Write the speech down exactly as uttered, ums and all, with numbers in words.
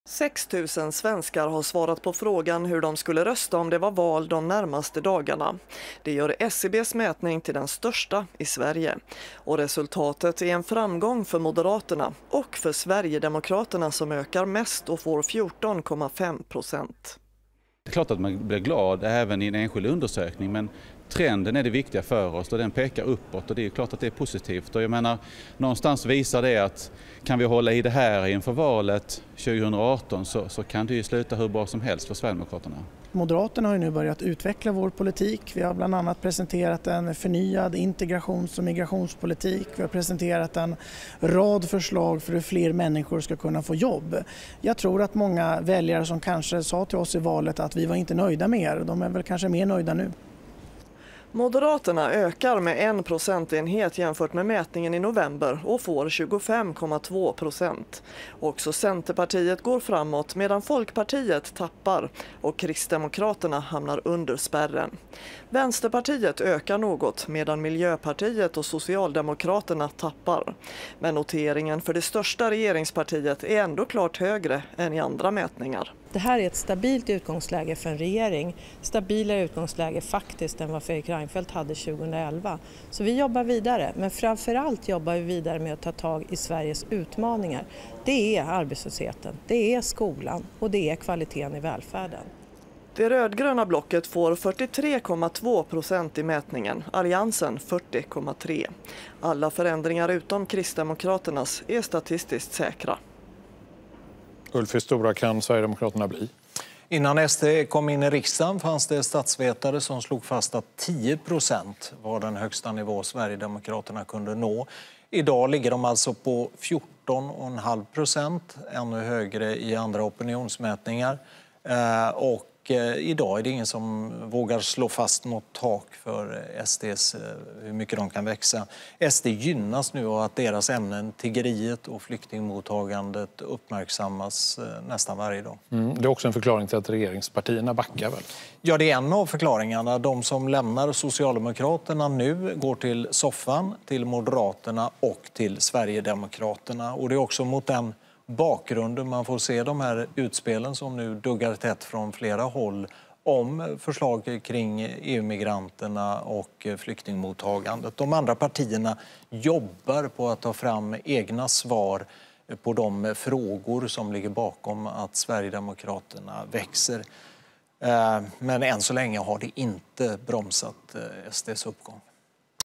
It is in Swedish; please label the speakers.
Speaker 1: sex tusen svenskar har svarat på frågan hur de skulle rösta om det var val de närmaste dagarna. Det gör S C B:s mätning till den största i Sverige. Och resultatet är en framgång för Moderaterna och för Sverigedemokraterna som ökar mest och får fjorton komma fem procent.
Speaker 2: Det är klart att man blir glad även i en enskild undersökning, men trenden är det viktiga för oss och den pekar uppåt och det är klart att det är positivt. Och jag menar, någonstans visar det att kan vi hålla i det här inför valet tjugo arton så, så kan det ju sluta hur bra som helst för Sverigedemokraterna.
Speaker 3: Moderaterna har ju nu börjat utveckla vår politik. Vi har bland annat presenterat en förnyad integrations- och migrationspolitik. Vi har presenterat en rad förslag för hur fler människor ska kunna få jobb. Jag tror att många väljare som kanske sa till oss i valet att vi var inte nöjda med er, de är väl kanske mer nöjda nu.
Speaker 1: Moderaterna ökar med en procentenhet jämfört med mätningen i november och får tjugofem komma två procent. Också Centerpartiet går framåt medan Folkpartiet tappar och Kristdemokraterna hamnar under spärren. Vänsterpartiet ökar något medan Miljöpartiet och Socialdemokraterna tappar. Men noteringen för det största regeringspartiet är ändå klart högre än i andra mätningar.
Speaker 4: Det här är ett stabilt utgångsläge för en regering, stabilare utgångsläge faktiskt än vad Fredrik Reinfeldt hade tjugoelva. Så vi jobbar vidare, men framförallt jobbar vi vidare med att ta tag i Sveriges utmaningar. Det är arbetslösheten, det är skolan och det är kvaliteten i välfärden.
Speaker 1: Det rödgröna blocket får fyrtiotre komma två procent i mätningen, Alliansen fyrtio komma tre. Alla förändringar utom Kristdemokraternas är statistiskt säkra.
Speaker 5: Ulf, hur stora kan Sverigedemokraterna bli?
Speaker 6: Innan S D kom in i riksdagen fanns det statsvetare som slog fast att tio procent var den högsta nivå Sverigedemokraterna kunde nå. Idag ligger de alltså på fjorton komma fem procent, ännu högre i andra opinionsmätningar. Och idag är det ingen som vågar slå fast något tak för S D:s, hur mycket de kan växa. S D gynnas nu av att deras ämnen, tiggeriet och flyktingmottagandet, uppmärksammas nästan varje dag.
Speaker 5: Mm, det är också en förklaring till att regeringspartierna backar väl?
Speaker 6: Ja, det är en av förklaringarna. De som lämnar Socialdemokraterna nu går till soffan, till Moderaterna och till Sverigedemokraterna. Och det är också mot den bakgrunden man får se de här utspelen som nu duggar tätt från flera håll om förslag kring E U-migranterna och flyktingmottagandet. De andra partierna jobbar på att ta fram egna svar på de frågor som ligger bakom att Sverigedemokraterna växer. Men än så länge har det inte bromsat S D:s uppgång.